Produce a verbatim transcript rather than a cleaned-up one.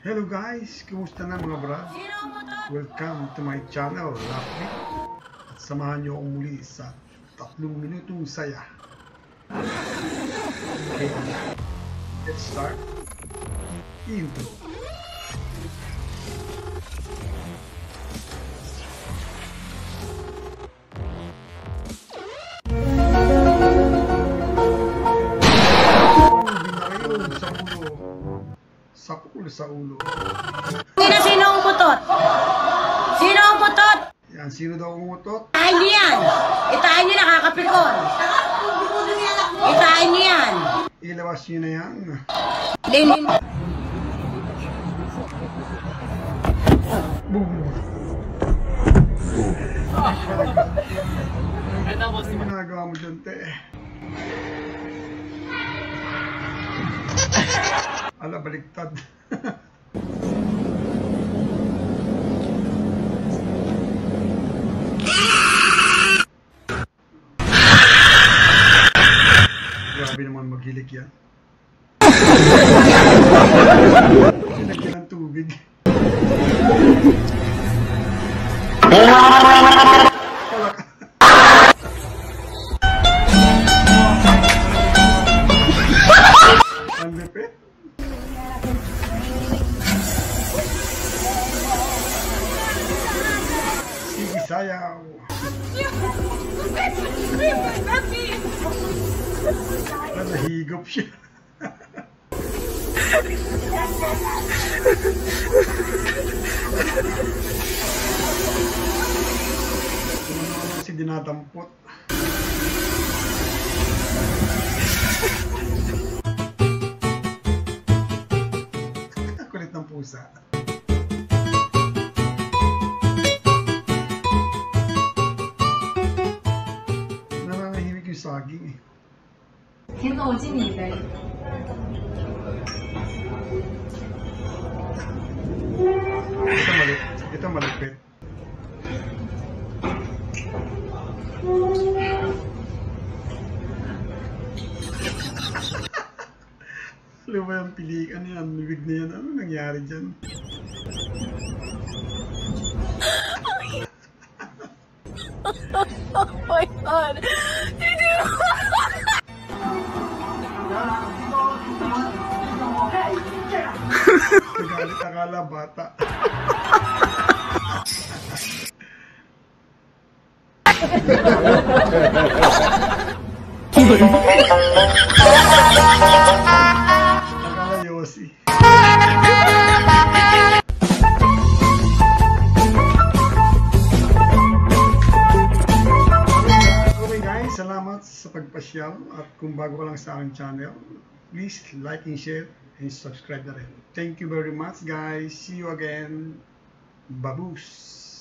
Hello guys! Kumusta na mga brad? Welcome to my channel, Lapri. At samahan niyo akong muli sa tatlong minutong saya. Okay, let's start. Intro. Sapul sa ulo. Sino sino ang putot? Sino ang putot? Yan, sino daw ang umutot? Itain niyo yan. Itain niyo nakakapikon. Itain niyo yan. Ilabas niyo na yan. Lin. Boom. Ano ginagawa mo dyan, te? Ala, baliktad. Grabe naman maghilig yan. Sinagyan ng tubig. Ang lipit. Sige, sayaw. Nahigop siya. Ano si dinadampot. Kulit ng pusa. Nananahimik yung saging eh. 田总，我敬你一杯。 Ito malipit. Ito malipit. Ano ba yung pilikan yan? Bibig na yan. Ano nangyari dyan? Oh my God. Nagalit akala bata. Akala Yossi. Okay guys, salamat sa pagpasyal at kung bago ka lang sa aking channel, please like and share and subscribe na rin. Thank you very much guys. See you again. Baboos.